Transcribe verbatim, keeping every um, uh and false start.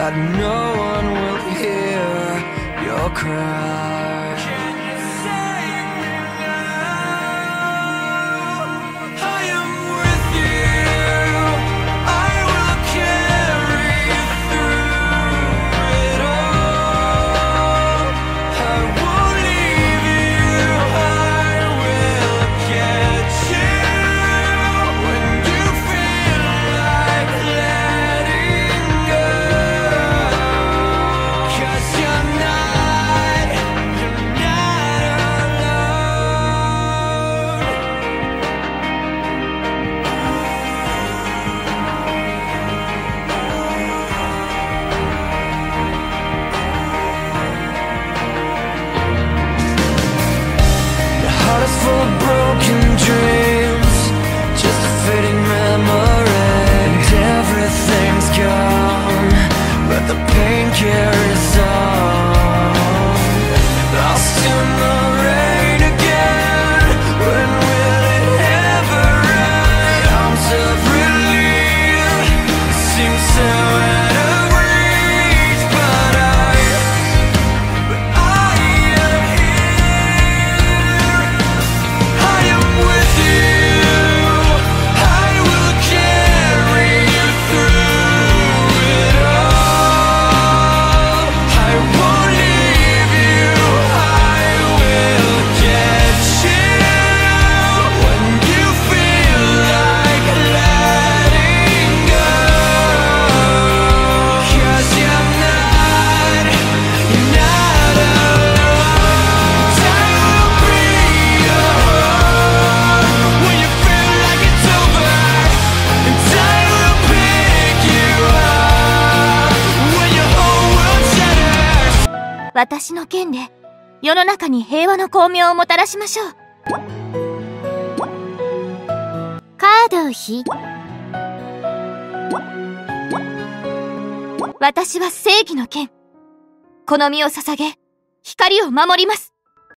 that no one will hear your cry. Can you save me now? I am with you. I will carry you through it all. I won't leave you. I will catch you when you feel like letting go. 'Cause you're not, you're not alone. Your heart is full of broken dreams, just a fading memory. And everything's gone, but the pain carries on. I'll stand the rain again. When will it ever end? Arms of relief seem so out of reach, but I, but I am here. I am with you. I will carry you through it all. I won't leave you. I will get you when you feel like letting go. 'Cause you're not, you're not alone. Time will bring you home when you feel like it's over, and time will pick you up when your whole world shatters. 私の剣で世の中に平和の光明をもたらしましょう。カードを引い私は正義の剣。この身を捧げ光を守ります。